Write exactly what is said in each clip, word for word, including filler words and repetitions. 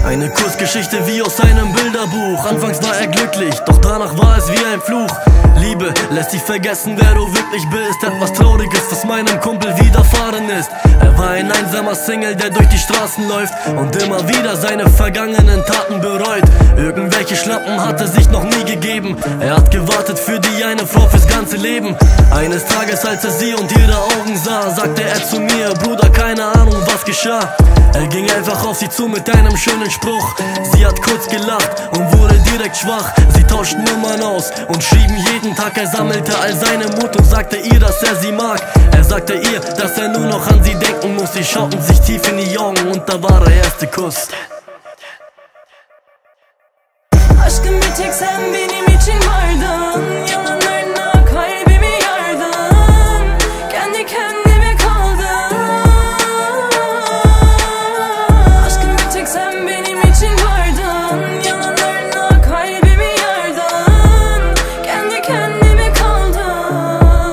Eine Kurzgeschichte wie aus einem Bilderbuch. Anfangs war er glücklich, doch danach war es wie ein Fluch. Liebe lässt dich vergessen, wer du wirklich bist. Etwas Trauriges, was meinem Kumpel widerfahren ist. Er war ein einsamer Single, der durch die Straßen läuft und immer wieder seine vergangenen Taten bereut. Irgendwelche Schlappen hat er sich noch nie gegeben. Er hat gewartet für die eine Frau fürs ganze Leben. Eines Tages, als er sie und ihre Augen sah, sagte er zu mir: Bruder, keine Ahnung, was geschah. Er ging einfach auf sie zu mit einem schönen Spruch. Sie hat kurz gelacht und wurde direkt schwach. Sie tauschten Nummern aus und schrieben jeden Tag. Er sammelte all seine Mut und sagte ihr, dass er sie mag. Er sagte ihr, dass er nur noch an sie denken muss. Sie schauten sich tief in die Augen und da war der erste Kuss. Aşkım bir tek sen benim için vardın. Yalanlarına kalbimi yardın. Kendi kendime kaldım. Aşkım bir tek sen benim için vardın. Yalanlarına kalbimi yardın. Kendi kendime kaldım.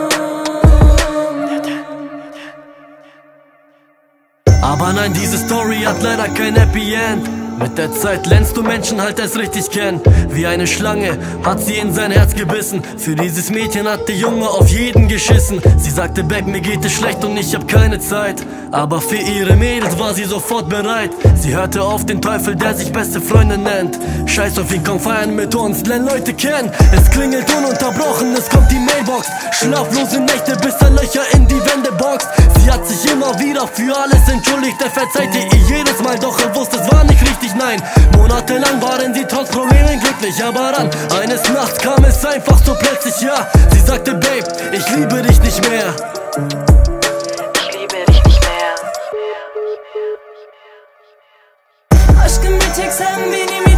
Aber nein, diese Story hat leider kein Happy End. Mit der Zeit lernst du Menschen halt erst richtig kennen. Wie eine Schlange hat sie in sein Herz gebissen. Für dieses Mädchen hat der Junge auf jeden geschissen. Sie sagte: Babe, mir geht es schlecht und ich hab keine Zeit. Aber für ihre Mädels war sie sofort bereit. Sie hörte auf den Teufel, der sich beste Freundin nennt. Scheiß auf ihn, komm feiern mit uns, lern Leute kennen. Es klingelt ununterbrochen, es kommt die Mailbox. Schlaflose Nächte, bis er Löcher in die Wände boxt. Sie hat sich immer wieder für alles entschuldigt. Er verzeihte ihr jedes Mal, doch er wusste, es war nicht richtig, nein. Monatelang waren sie trotz Problemen glücklich. Aber dann, eines Nachts kam es einfach so plötzlich, ja. Sie sagte: Babe, ich liebe dich nicht mehr. Ich liebe dich nicht mehr. Aşkım bir tek sen benim